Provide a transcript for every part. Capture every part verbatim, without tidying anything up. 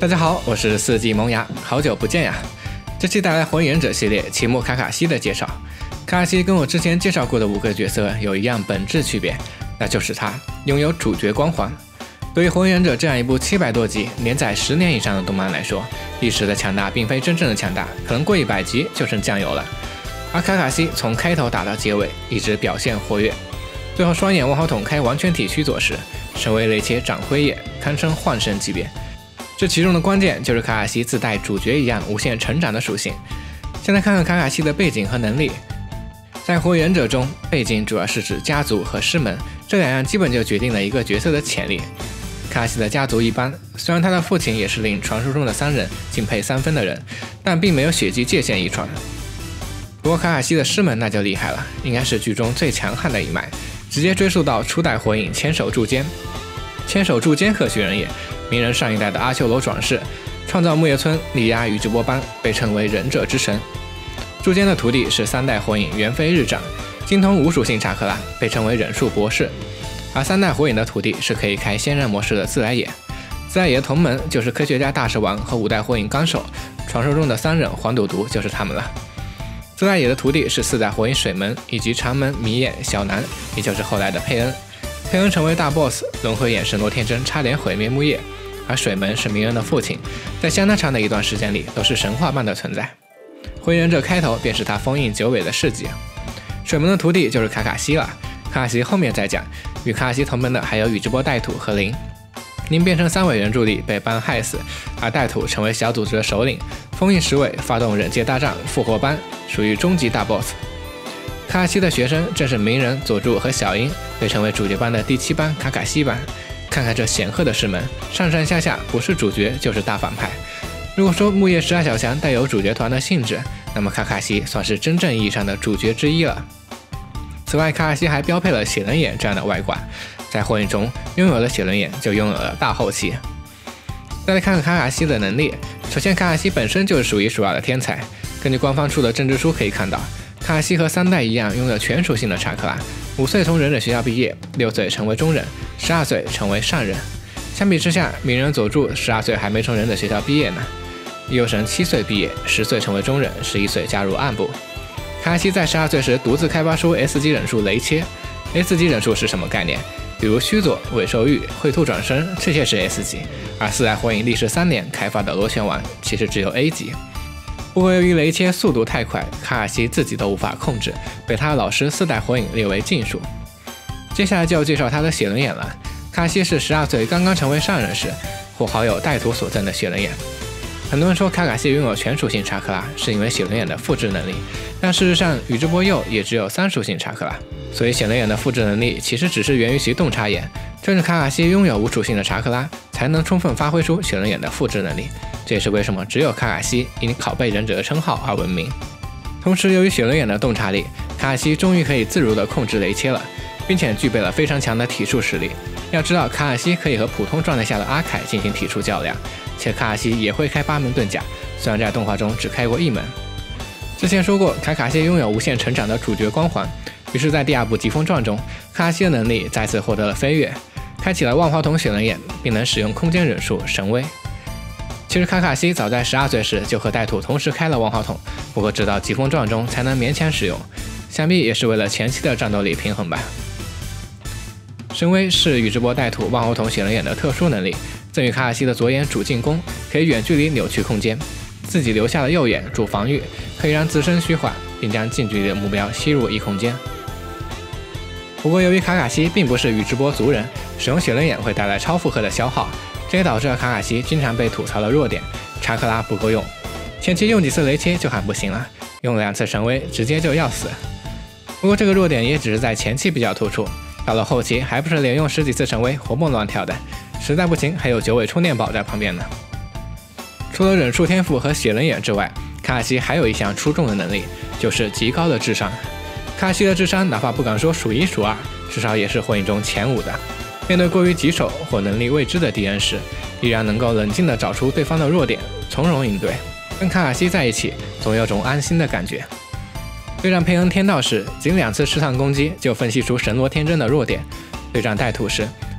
大家好，我是四季萌芽，好久不见呀！这期带来《火影忍者》系列奇木卡卡西的介绍。卡卡西跟我之前介绍过的五个角色有一样本质区别，那就是他拥有主角光环。对于《火影忍者》这样一部七百多集、连载十年以上的动漫来说，一时的强大并非真正的强大，可能过一百集就剩酱油了。而卡卡西从开头打到结尾，一直表现活跃，最后双眼万花筒开完全体须佐时，身为雷切掌辉夜，堪称幻神级别。这其中的关键就是卡卡西自带主角一样无限成长的属性。现在看看卡卡西的背景和能力。在火影忍者中，背景主要是指家族和师门，这两样基本就决定了一个角色的潜力。卡卡西的家族一般，虽然他的父亲也是令传说中的三人敬佩三分的人，但并没有血迹界限遗传。不过卡卡西的师门那就厉害了，应该是剧中最强悍的一脉，直接追溯到初代火影千手柱间。千手柱间何许人也？鸣人上一代的阿修罗转世，创造木叶村，力压宇智波斑，被称为忍者之神。柱间的徒弟是三代火影猿飞日长，精通无属性查克拉，被称为忍术博士。而三代火影的徒弟是可以开仙人模式的自来也。自来也的同门就是科学家大蛇丸和五代火影纲手，传说中的三忍黄赌毒就是他们了。自来也的徒弟是四代火影水门以及长门弥彦小南，也就是后来的佩恩。佩恩成为大 boss， 轮回眼神罗天真差点毁灭木叶，而水门是鸣人的父亲，在相当长的一段时间里都是神话般的存在。火影忍者开头便是他封印九尾的事迹。水门的徒弟就是卡卡西了，卡卡西后面再讲。与卡卡西同门的还有宇智波带土和林。林变成三尾人助力被斑害死，而带土成为小组织的首领，封印十尾，发动忍界大战复活斑，属于终极大 boss。卡卡西的学生正是鸣人、佐助和小樱，被称为主角班的第七班卡卡西班。看看这显赫的师门，上上下下不是主角就是大反派。如果说木叶十二小强带有主角团的性质，那么卡卡西算是真正意义上的主角之一了。此外，卡卡西还标配了血轮眼这样的外挂，在火影中拥有了血轮眼就拥有了大后期。再来看看卡卡西的能力，首先卡卡西本身就是数一数二的天才。根据官方出的政治书可以看到，卡卡西和三代一样拥有全属性的查克拉，五岁从忍者学校毕业，六岁成为中忍，十二岁成为上忍。相比之下，鸣人佐助十二岁还没从忍者学校毕业呢，右神七岁毕业，十岁成为中忍，十一岁加入暗部。卡卡西在十二岁时独自开发出 S 级忍术雷切。S 级忍术是什么概念？比如须佐、尾兽玉、秽兔转身，这些是 S 级，而四代火影历时三年开发的螺旋丸其实只有 A 级。不过由于雷切速度太快，卡卡西自己都无法控制，被他的老师四代火影列为禁术。接下来就要介绍他的血轮眼了。卡卡西是十二岁刚刚成为上忍时，获好友带土所赠的血轮眼。很多人说卡卡西拥有全属性查克拉，是因为血轮眼的复制能力，但事实上宇智波鼬也只有三属性查克拉，所以血轮眼的复制能力其实只是源于其洞察眼。正是卡卡西拥有无属性的查克拉，才能充分发挥出血轮眼的复制能力，这也是为什么只有卡卡西因拷贝忍者的称号而闻名。同时由于血轮眼的洞察力，卡卡西终于可以自如地控制雷切了，并且具备了非常强的体术实力。要知道卡卡西可以和普通状态下的阿凯进行体术较量，且卡卡西也会开八门遁甲，虽然在动画中只开过一门。之前说过卡卡西拥有无限成长的主角光环，于是在第二部疾风传中，卡卡西的能力再次获得了飞跃，开启了万花筒血轮眼，并能使用空间忍术神威。其实卡卡西早在十二岁时就和带土同时开了万花筒，不过直到疾风传中才能勉强使用，想必也是为了前期的战斗力平衡吧。神威是宇智波带土万花筒血轮眼的特殊能力，赠予卡卡西的左眼主进攻，可以远距离扭曲空间，自己留下的右眼主防御，可以让自身虚化，并将近距离的目标吸入异空间。不过由于卡卡西并不是宇智波族人，使用血轮眼会带来超负荷的消耗，这也导致了卡卡西经常被吐槽的弱点，查克拉不够用。前期用几次雷切就喊不行了，用两次神威直接就要死。不过这个弱点也只是在前期比较突出，到了后期还不是连用十几次神威活蹦乱跳的，实在不行还有九尾充电宝在旁边呢。除了忍术天赋和血轮眼之外，卡卡西还有一项出众的能力，就是极高的智商。卡卡西的智商哪怕不敢说数一数二，至少也是火影中前五的。面对过于棘手或能力未知的敌人时，依然能够冷静地找出对方的弱点，从容应对。跟卡卡西在一起，总有种安心的感觉。对战佩恩天道时，仅两次试探攻击就分析出神罗天真的弱点；对战带土时，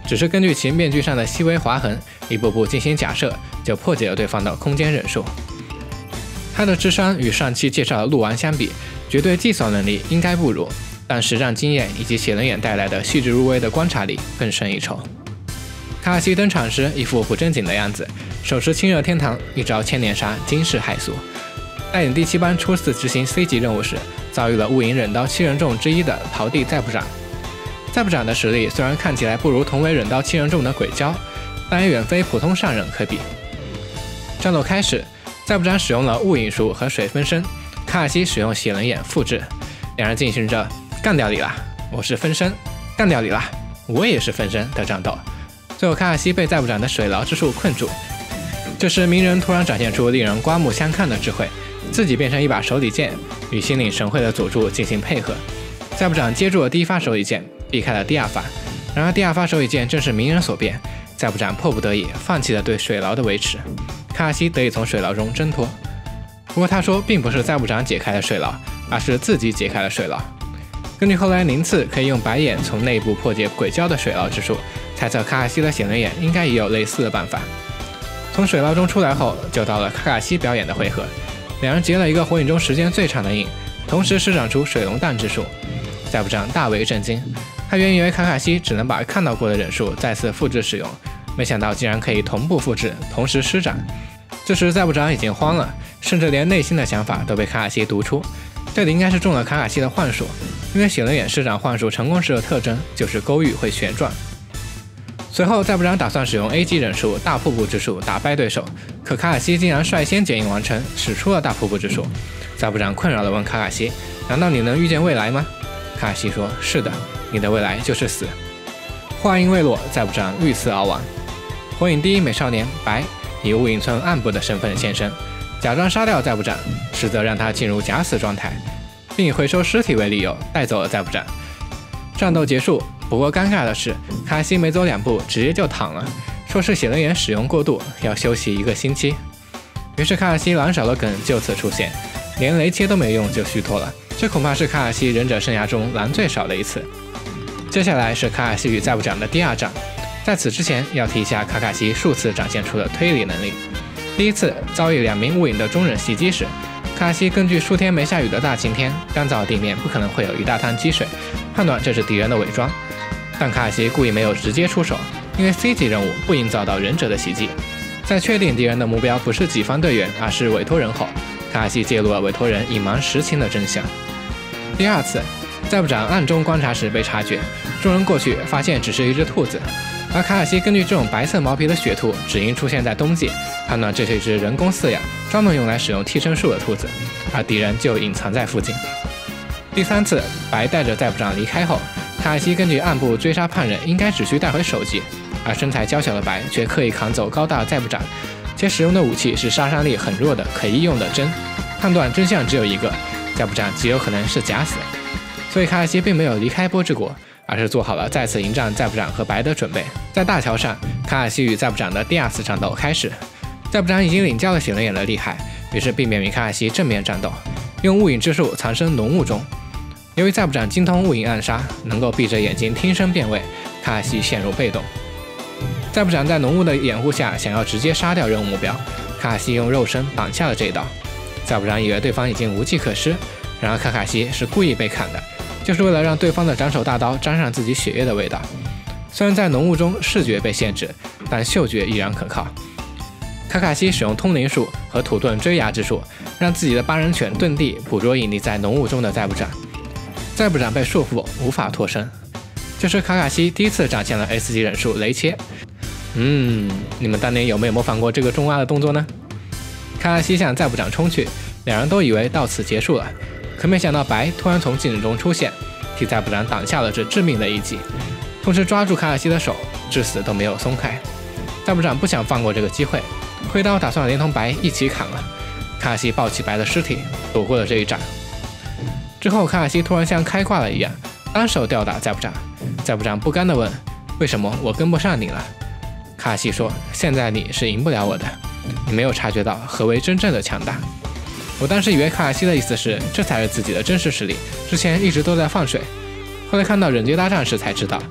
只是根据其面具上的细微划痕，一步步进行假设，就破解了对方的空间忍术。他的智商与上期介绍的鹿丸相比，绝对计算能力应该不如，但实战经验以及写轮眼带来的细致入微的观察力更胜一筹。卡卡西登场时一副不正经的样子，手持清热天堂，一招千年杀惊世骇俗。带领第七班初次执行 C 级任务时，遭遇了雾影忍刀七人众之一的桃地再不斩。再不斩的实力虽然看起来不如同为忍刀七人众的鬼鲛，但也远非普通上忍可比。战斗开始，再不斩使用了雾影术和水分身，卡卡西使用血轮眼复制，两人进行着干掉你啦，我是分身，干掉你啦，我也是分身的战斗。最后卡卡西被再不斩的水牢之术困住，这时鸣人突然展现出令人刮目相看的智慧，自己变成一把手里剑，与心领神会的佐助进行配合。再不斩接住了第一发手里剑，避开了第二发，然而第二发手里剑正是鸣人所变，再不斩迫不得已放弃了对水牢的维持，卡卡西得以从水牢中挣脱。不过他说并不是再不斩解开了水牢，而是自己解开了水牢。根据后来宁次可以用白眼从内部破解鬼鲛的水牢之术，猜测卡卡西的显轮眼应该也有类似的办法。从水牢中出来后，就到了卡卡西表演的回合，两人结了一个火影中时间最长的印，同时施展出水龙弹之术。再不斩大为震惊，他原以为卡卡西只能把看到过的忍术再次复制使用，没想到竟然可以同步复制，同时施展。这时再不斩已经慌了，甚至连内心的想法都被卡卡西读出。这里应该是中了卡卡西的幻术，因为血轮眼施展幻术成功时的特征就是勾玉会旋转。随后再不斩打算使用 A 级忍术大瀑布之术打败对手，可卡卡西竟然率先剪影完成，使出了大瀑布之术。再不斩困扰地问卡卡西，难道你能预见未来吗？卡卡西说，是的，你的未来就是死。话音未落，再不斩遇刺而亡。火影第一美少年白以雾影村暗部的身份现身，假装杀掉再不斩，实则让他进入假死状态，并以回收尸体为理由带走了再不斩。战斗结束，不过尴尬的是，卡卡西没走两步直接就躺了，说是血轮眼使用过度，要休息一个星期。于是卡卡西狼少的梗就此出现，连雷切都没用就虚脱了，这恐怕是卡卡西忍者生涯中狼最少的一次。接下来是卡卡西与再不斩的第二仗，在此之前要提一下卡卡西数次展现出的推理能力。第一次遭遇两名雾影的中忍袭击时，卡卡西根据数天没下雨的大晴天，干燥的地面不可能会有一大滩积水，判断这是敌人的伪装。但卡卡西故意没有直接出手，因为 C 级任务不应遭到忍者的袭击。在确定敌人的目标不是己方队员，而是委托人后，卡卡西揭露了委托人隐瞒实情的真相。第二次，再不斩暗中观察时被察觉，众人过去发现只是一只兔子，而卡卡西根据这种白色毛皮的雪兔只应出现在冬季，判断这是一只人工饲养、专门用来使用替身术的兔子，而敌人就隐藏在附近。第三次，白带着再不斩离开后，卡卡西根据暗部追杀叛人应该只需带回手机，而身材娇小的白却刻意扛走高大的再不斩，且使用的武器是杀伤力很弱的可医用的针，判断真相只有一个，再不斩极有可能是假死。所以卡卡西并没有离开波之国，而是做好了再次迎战再不斩和白的准备。在大桥上，卡卡西与再不斩的第二次战斗开始，再不斩已经领教了血轮眼的厉害，于是避免与卡卡西正面战斗，用雾影之术藏身浓雾中。由于再不斩精通雾影暗杀，能够闭着眼睛听声辨位，卡卡西陷入被动。再不斩在浓雾的掩护下想要直接杀掉任务目标，卡卡西用肉身挡下了这一刀。再不斩以为对方已经无计可施，然而卡卡西是故意被砍的，就是为了让对方的斩首大刀沾上自己血液的味道。虽然在浓雾中视觉被限制，但嗅觉依然可靠。卡卡西使用通灵术和土遁追牙之术，让自己的八人犬遁地捕捉隐匿在浓雾中的再不斩。再不斩被束缚，无法脱身。这是卡卡西第一次展现了 S 级忍术雷切。嗯，你们当年有没有模仿过这个中挖的动作呢？卡卡西向再不斩冲去，两人都以为到此结束了，可没想到白突然从镜子中出现，替再不斩挡下了这致命的一击，同时抓住卡卡西的手，至死都没有松开。再不斩不想放过这个机会，挥刀打算连同白一起砍了。卡卡西抱起白的尸体，躲过了这一斩。之后卡卡西突然像开挂了一样，单手吊打再不斩。再不斩不甘地问，为什么我跟不上你了？卡卡西说，现在你是赢不了我的，你没有察觉到何为真正的强大。我当时以为卡卡西的意思是这才是自己的真实实力，之前一直都在放水。后来看到忍界大战时才知道，原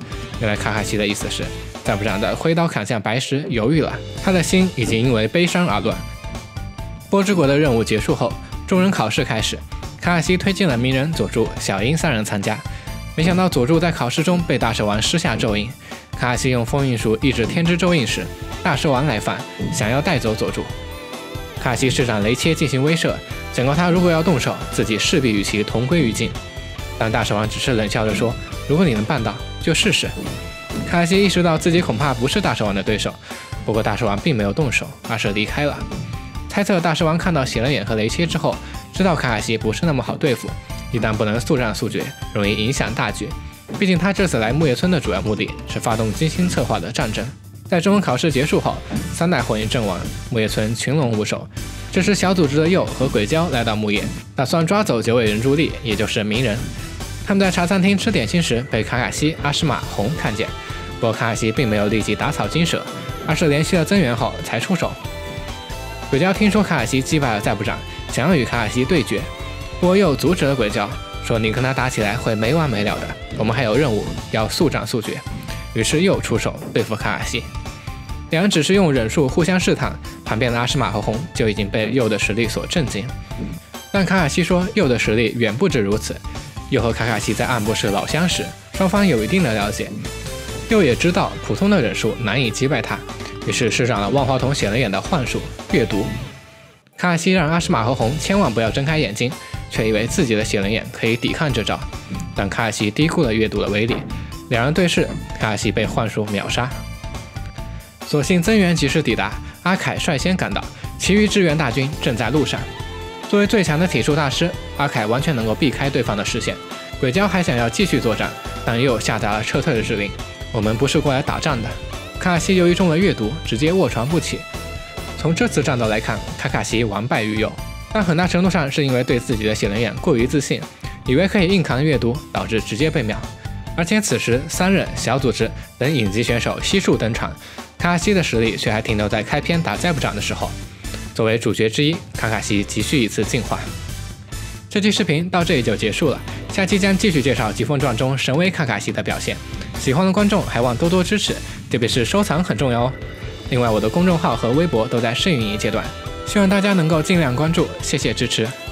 原来卡卡西的意思是，再不长的挥刀砍向白石，犹豫了，他的心已经因为悲伤而乱。波之国的任务结束后，众人考试开始，卡卡西推荐了鸣人、佐助、小樱三人参加。没想到佐助在考试中被大蛇丸施下咒印，卡卡西用封印术抑制天之咒印时，大蛇丸来犯，想要带走佐助。卡卡西施展雷切进行威慑，警告他如果要动手，自己势必与其同归于尽。但大蛇丸只是冷笑着说：“如果你能办到，就试试。”卡卡西意识到自己恐怕不是大蛇丸的对手，不过大蛇丸并没有动手，而是离开了。猜测大蛇丸看到血人眼和雷切之后，知道卡卡西不是那么好对付，一旦不能速战速决，容易影响大局。毕竟他这次来木叶村的主要目的是发动精心策划的战争。在中文考试结束后，三代火影阵亡，木叶村群龙无首。这时小组织的鼬和鬼鲛来到木叶，打算抓走九尾人柱力，也就是鸣人。他们在茶餐厅吃点心时被卡卡西、阿诗玛、红看见，不过卡卡西并没有立即打草惊蛇，而是联系了增援后才出手。鬼鲛听说卡卡西击败了再不长，想要与卡卡西对决，不过鼬阻止了鬼鲛，说你跟他打起来会没完没了的，我们还有任务要速战速决。于是鼬出手对付卡卡西。两人只是用忍术互相试探，旁边的阿诗玛和红就已经被鼬的实力所震惊。但卡卡西说鼬的实力远不止如此，鼬和卡卡西在暗部是老相识，双方有一定的了解。鼬也知道普通的忍术难以击败他，于是施展了万花筒显了眼的幻术阅读。卡卡西让阿诗玛和红千万不要睁开眼睛，却以为自己的血轮眼可以抵抗这招，但卡卡西低估了阅读的威力，两人对视，卡卡西被幻术秒杀。所幸增援及时抵达，阿凯率先赶到，其余支援大军正在路上。作为最强的体术大师，阿凯完全能够避开对方的视线。鬼鲛还想要继续作战，但又下达了撤退的指令。我们不是过来打仗的。卡卡西由于中了阅读，直接卧床不起。从这次战斗来看，卡卡西完败于鼬，但很大程度上是因为对自己的血轮眼过于自信，以为可以硬扛阅读，导致直接被秒。而且此时三忍、小组织等影级选手悉数登场，卡卡西的实力却还停留在开篇打再不长的时候。作为主角之一，卡卡西急需一次进化。这期视频到这里就结束了，下期将继续介绍《疾风传》中神威卡卡西的表现。喜欢的观众还望多多支持，特别是收藏很重要哦。另外，我的公众号和微博都在试运营阶段，希望大家能够尽量关注，谢谢支持。